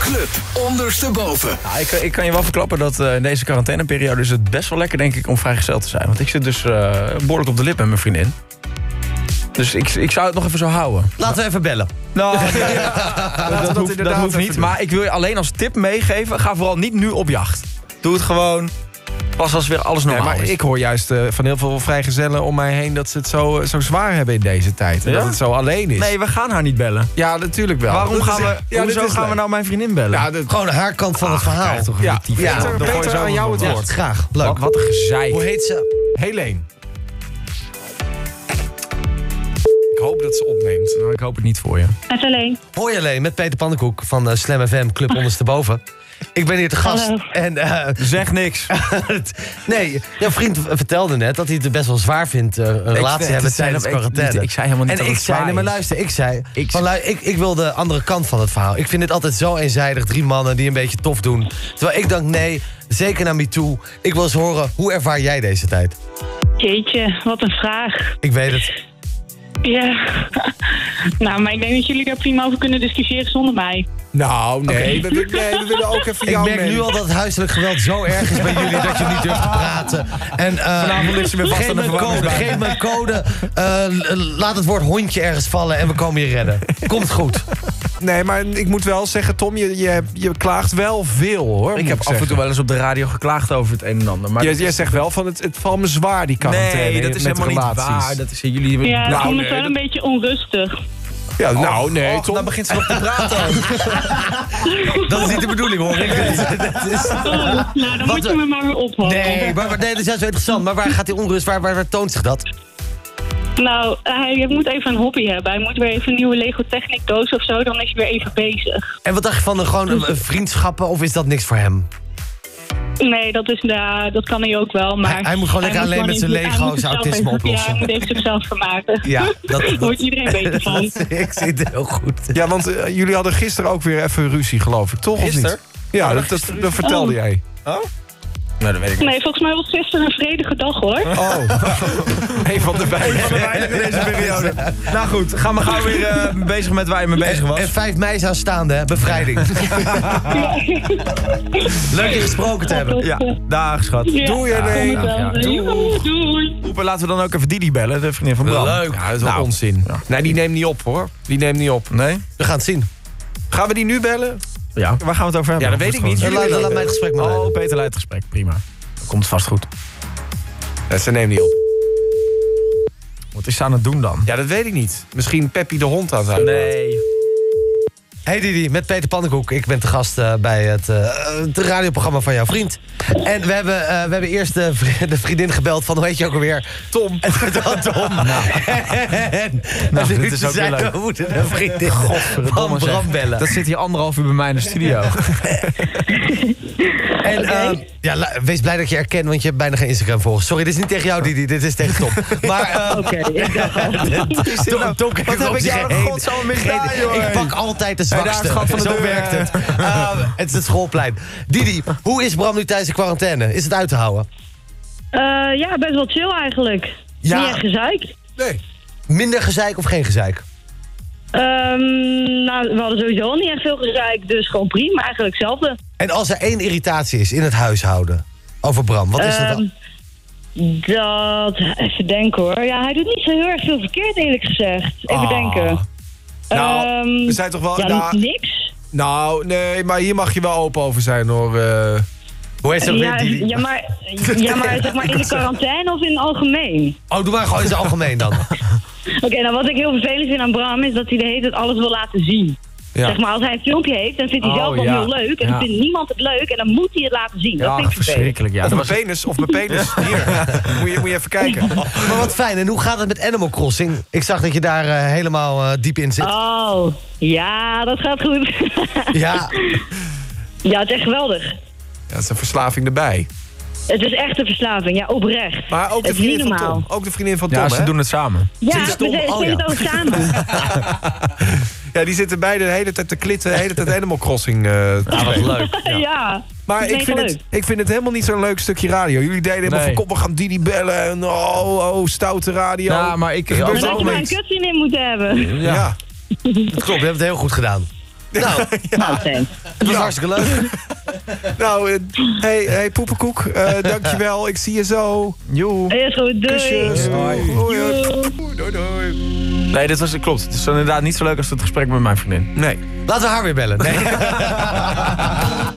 Club ondersteboven. Nou, ik kan je wel verklappen dat in deze quarantaineperiode is het best wel lekker, denk ik, om vrijgezel te zijn. Want ik zit dus behoorlijk op de lip met mijn vriendin. Dus ik zou het nog even zo houden. Laten we even bellen. Nou, dat hoeft niet. Maar ik wil je alleen als tip meegeven, ga vooral niet nu op jacht. Doe het gewoon pas als weer alles normaal is. Ik hoor juist van heel veel vrijgezellen om mij heen dat ze het zo zwaar hebben in deze tijd. En dat het zo alleen is. Nee, we gaan haar niet bellen. Ja, natuurlijk wel. Waarom gaan we nou mijn vriendin bellen? Ja, Gewoon haar kant van het verhaal. Toch Ja, dan Peter, aan jou het woord. Graag. Leuk. Wat een gezeik. Hoe heet ze? Helene. Ik hoop dat ze opneemt. Nou, ik hoop het niet voor je. Met alleen. Hoi alleen, met Peter Pannenkoek van Slam FM, Club ondersteboven. Ik ben hier te gast. Hallo. En Zeg niks. nee, jouw vriend vertelde net dat hij het best wel zwaar vindt een relatie hebben tijdens quarantaine. Ik zei helemaal niet en dat ik het zei, zwaar nee, maar is. luister, ik Ik wil de andere kant van het verhaal. Ik vind het altijd zo eenzijdig, 3 mannen die een beetje tof doen. Terwijl ik denk, nee, zeker naar MeToo. Ik wil eens horen, hoe ervaar jij deze tijd? Jeetje, wat een vraag. Ik weet het. Ja. Nou, maar ik denk dat jullie daar prima over kunnen discussiëren zonder mij. Nou, nee, we willen ook even Ik jou merk nu al dat het huiselijk geweld zo erg is bij jullie dat je niet durft te praten. En Vanavond ligt ze weer vast aan de verwarmingsbaan. geef me een code. Laat het woord hondje ergens vallen en we komen je redden. Komt goed. Nee, maar ik moet wel zeggen, Tom, je klaagt wel veel, hoor. Ik heb af en toe wel eens op de radio geklaagd over het een en ander. Maar Jij zegt wel van, het valt me zwaar, die quarantaine. nee, dat is met helemaal niet relaties. waar. Dat is jullie. Ja, ik Nou, vond nee, het wel een beetje onrustig. Ja, nou, nee, Tom. Dan begint ze nog te praten. Dat is niet de bedoeling, hoor ik. Nou, dan Wat moet je me maar weer ophouden. Nee, maar dat is juist zo interessant. Maar waar gaat die onrust, waar toont zich dat? Nou, hij moet even een hobby hebben. Hij moet weer even een nieuwe Lego Technic doos of zo. Dan is hij weer even bezig. En wat dacht je van gewoon een vriendschappen of is dat niks voor hem? Nee, dat kan hij ook wel. Maar Hij moet gewoon lekker alleen met zijn Lego's autisme oplossen. Ja, hij moet even zichzelf vermaken. Ja, Daar wordt iedereen beter van. Ik zie het heel goed. Ja, want jullie hadden gisteren ook weer even ruzie, geloof ik, toch? Gisteren? Of niet? Ja, dat vertelde jij. Nou, dat weet ik niet. Nee, volgens mij was gisteren een vredige dag, hoor. Oh, een van de beide. in deze periode. Nou goed, gaan we gauw weer bezig met waar je mee bezig was. En 5 mei is aanstaande, hè? Bevrijding. Leuk je gesproken te hebben. Ja, dag schat. Ja, Doei, Helene. kom ik wel. Ja. Doei. Roepen, laten we dan ook even Didi bellen, de vriendin van Bram. Leuk. Ja, dat is wel onzin. Ja. Nee, die neemt niet op, hoor. Die neemt niet op. Nee? We gaan het zien. Gaan we die nu bellen? Ja. Waar gaan we het over hebben? Ja, dat weet ik niet. Laat mij het gesprek maar Oh, leiden. Peter leidt het gesprek. Prima. Dan komt het vast goed. Ja, ze neemt niet op. Wat is ze aan het doen dan? Ja, dat weet ik niet. Misschien Peppy de hond aan zijn. Nee. Hey Didi, met Peter Pannenkoek. Ik ben te gast bij het radioprogramma van jouw vriend. En we hebben eerst de vriendin gebeld van, hoe heet je ook alweer? Tom. Tom. Nou, dit is ook weer leuk. We moeten een vriendin van Bram bellen. Dat zit hier 1,5 uur bij mij in de studio. En wees blij dat je herkent, want je hebt bijna geen Instagram-volgers. Sorry, dit is niet tegen jou, Didi, dit is tegen Tom. Maar Oké, ik dacht al. Tom kijkt Wat heb op ik zich jou heen. godsamme medaille, hoor. Ik pak altijd de daar zwakste. het gat van de Zo deur, werkt het. Het is het schoolplein. Didi, hoe is Bram nu tijdens de quarantaine? Is het uit te houden? Ja, best wel chill eigenlijk. Ja. Niet echt gezeik. Nee. Minder gezeik of geen gezeik? Nou, we hadden sowieso al niet echt veel gezeik, dus gewoon prima, eigenlijk hetzelfde. En als er 1 irritatie is in het huishouden over Bram, wat is dat dan? Even denken hoor. Ja, hij doet niet zo heel erg veel verkeerd, eerlijk gezegd. Even denken. Nou, we zijn toch wel... Ja, niks. Nou, nee, maar hier mag je wel open over zijn, hoor. Hoe heet ze ook weer, Didi? Ja, maar zeg maar in de quarantaine of in het algemeen? Oh, doe maar gewoon in het algemeen dan. Oké, nou wat ik heel vervelend vind aan Bram is dat hij de hele tijd alles wil laten zien. Ja. Zeg maar, als hij een filmpje heeft, dan vindt hij zelf wel heel leuk. En dan vindt niemand het leuk en dan moet hij het laten zien. Dat vind ik vervelend. verschrikkelijk. Ja, Of dat mijn was... penis. Hier. Moet je even kijken. Maar wat fijn. En hoe gaat het met Animal Crossing? Ik zag dat je daar helemaal diep in zit. Oh, ja, dat gaat goed. Ja. Ja, het is echt geweldig. Ja, dat is een verslaving erbij. Het is echt een verslaving, ja, oprecht. Maar ook de Het is niet vriendin van normaal. Tom. Ook de vriendin van Tom, Ja, ze hè? doen het samen. Ja, Dit is Tom. we Oh, spelen het ja. ook samen. Ja, die zitten beide de hele tijd te klitten, de hele tijd Animal Crossing te Ah, wat spelen. leuk. Ja. Maar dat is mega leuk. ik vind het helemaal niet zo'n leuk stukje radio. Jullie deden helemaal Nee. van, kom, we gaan Didi bellen. En stoute radio. Ja, maar ik... Er gebeurt Maar dat ook je maar een niks. kutvriendin moet hebben. Ja. Dat klopt, we hebben het heel goed gedaan. Nou, Nou, thanks. het was hartstikke leuk. Nou, hey Poepenkoek, dankjewel. Ik zie je zo. Joe. Is goed, doei. Kusjes. Hoi. Doei. Nee, klopt. Het is inderdaad niet zo leuk als het gesprek met mijn vriendin. Nee. Laten we haar weer bellen. Nee.